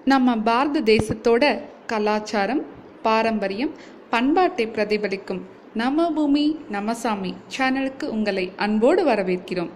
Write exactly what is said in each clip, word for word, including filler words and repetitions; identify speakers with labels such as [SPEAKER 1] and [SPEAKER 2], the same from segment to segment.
[SPEAKER 1] நம்ம பாரத தேசத்தோட கலாச்சாரம், பாரம்பரியம், பண்பாட்டை பிரதிபலிக்கும் நம்ம பூமி நம்ம சாமி சேனலுக்கு உங்களை அன்போடு வரவேற்கிறோம்.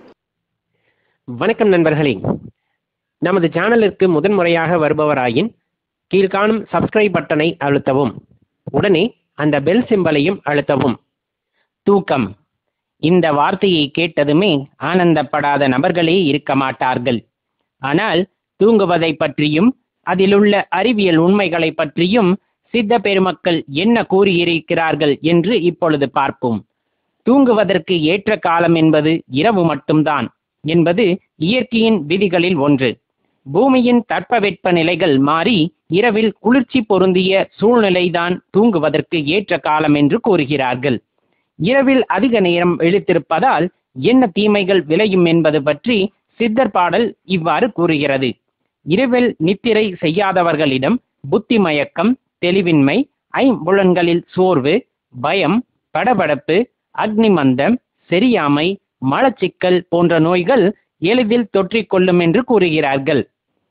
[SPEAKER 2] வணக்கம் நண்பர்களே, நமது சேனலுக்கு முதன்முறையாக வருபவராயின் கீழ்காணும் சப்ஸ்கிரைப் பட்டனை அழுத்தவும். உடனே அந்த பெல் சிம்பலையும் அழுத்தவும். தூக்கம், இந்த வார்த்தையை கேட்டதுமே ஆனந்தப்படாத நபர்களே இருக்க மாட்டார்கள். ஆனால் தூங்குவதை பற்றியும் அதிலுள்ள அறிவியல் உண்மைகளை பற்றியும் சித்த பெருமக்கள் என்ன கூறியிருக்கிறார்கள் என்று இப்பொழுது பார்ப்போம். தூங்குவதற்கு ஏற்ற காலம் என்பது இரவு மட்டும்தான் என்பது இயற்கையின் விதிகளில் ஒன்று. பூமியின் தட்பவெட்ப நிலைகள் மாறி இரவில் குளிர்ச்சி பொருந்திய சூழ்நிலைதான் தூங்குவதற்கு ஏற்ற காலம் என்று கூறுகிறார்கள். இரவில் அதிக நேரம் இழுத்திருப்பதால் என்ன தீமைகள் விளையும் என்பது பற்றி சித்தர் பாடல் இவ்வாறு கூறுகிறது. இரவில் நித்திரை செய்யாதவர்களிடம் புத்தி மயக்கம், தெளிவின்மை, ஐம்புலன்களில் சோர்வு, பயம், படபடப்பு, அக்னிமந்தம், செரியாமை, மலச்சிக்கல் போன்ற நோய்கள் எளிதில் தொற்றிக்கொள்ளும் என்று கூறுகிறார்கள்.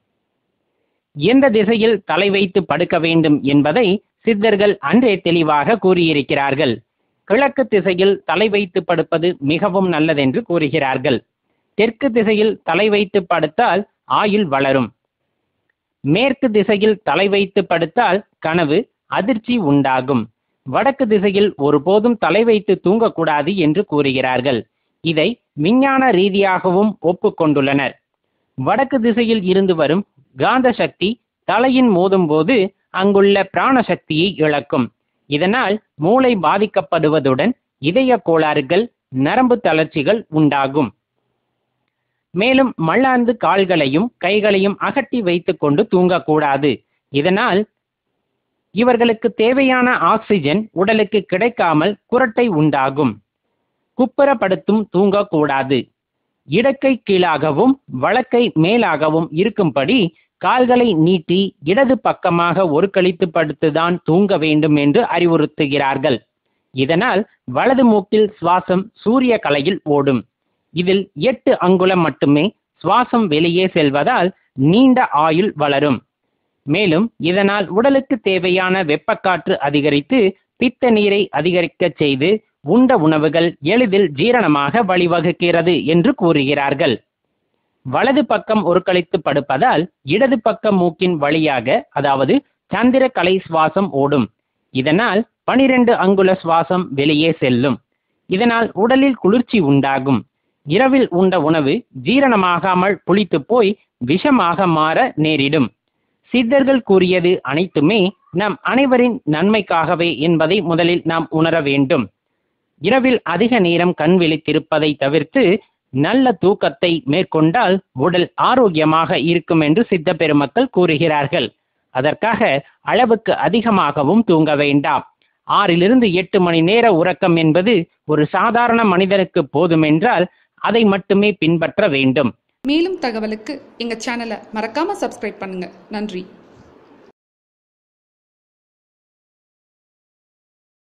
[SPEAKER 2] எந்த திசையில் தலை வைத்து படுக்க வேண்டும் என்பதை சித்தர்கள் அன்றே தெளிவாக கூறியிருக்கிறார்கள். கிழக்கு திசையில் தலை வைத்து படுப்பது மிகவும் நல்லதென்று கூறுகிறார்கள். தெற்கு திசையில் தலை வைத்து படுத்தால் ஆயுள் வளரும். மேற்கு திசையில் தலை வைத்து படுத்தால் கனவு, அதிர்ச்சி உண்டாகும். வடக்கு திசையில் ஒருபோதும் தலை வைத்து தூங்கக்கூடாது என்று கூறுகிறார்கள். இதை விஞ்ஞான ரீதியாகவும் ஒப்புக்கொண்டுள்ளனர். வடக்கு திசையில் இருந்து வரும் காந்த சக்தி தலையின் மோதும் போது அங்குள்ள பிராண சக்தியை இழக்கும். இதனால் மூளை பாதிக்கப்படுவதுடன் இதய கோளாறுகள், நரம்பு தளர்ச்சிகள் உண்டாகும். மேலும் மல்லாந்து கால்களையும் கைகளையும் அகட்டி வைத்து கொண்டு தூங்கக்கூடாது. இதனால் இவர்களுக்கு தேவையான ஆக்சிஜன் உடலுக்கு கிடைக்காமல் குரட்டை உண்டாகும். குப்புறப்படுத்தும் தூங்கக்கூடாது. இடக்கை கீழாகவும் வலக்கை மேலாகவும் இருக்கும்படி கால்களை நீட்டி இடது பக்கமாக ஒரு கழித்து படுத்துதான் தூங்க வேண்டும் என்று அறிவுறுத்துகிறார்கள். இதனால் வலது மூக்கில் சுவாசம் சூரிய கலையில் ஓடும். இதில் எட்டு அங்குலம் மட்டுமே சுவாசம் வெளியே செல்வதால் நீண்ட ஆயுள் வளரும். மேலும் இதனால் உடலுக்கு தேவையான வெப்பக்காற்று அதிகரித்து பித்த நீரை அதிகரிக்க செய்து உண்ட உணவுகள் எளிதில் ஜீரணமாக வழிவகுக்கிறது என்று கூறுகிறார்கள். வலது பக்கம் ஒரு கழித்து படுப்பதால் இடது பக்க மூக்கின் வழியாக, அதாவது சந்திர கலை சுவாசம் ஓடும். இதனால் பனிரெண்டு அங்குல சுவாசம் வெளியே செல்லும். இதனால் உடலில் குளிர்ச்சி உண்டாகும். இரவில் உண்ட உணவு ஜீரணமாகாமல் புளித்து போய் விஷமாக மாற நேரிடும். சித்தர்கள் கூறியது அனைத்துமே நம் அனைவரின் நன்மைக்காகவே என்பதை முதலில் நாம் உணர வேண்டும். இரவில் அதிக நேரம் கண் விழித்திருப்பதை தவிர்த்து நல்ல தூக்கத்தை மேற்கொண்டால் உடல் ஆரோக்கியமாக இருக்கும் என்று சித்த பெருமக்கள் கூறுகிறார்கள். அதற்காக அளவுக்கு அதிகமாகவும் தூங்க வேண்டாம். ஆறிலிருந்து எட்டு மணி நேர உறக்கம் என்பது ஒரு சாதாரண மனிதனுக்கு போதுமென்றால் அதை மட்டுமே பின்பற்ற வேண்டும்.
[SPEAKER 1] மேலும் தகவலுக்கு எங்க சேனலை மறக்காம சப்ஸ்கிரைப் பண்ணுங்க. நன்றி.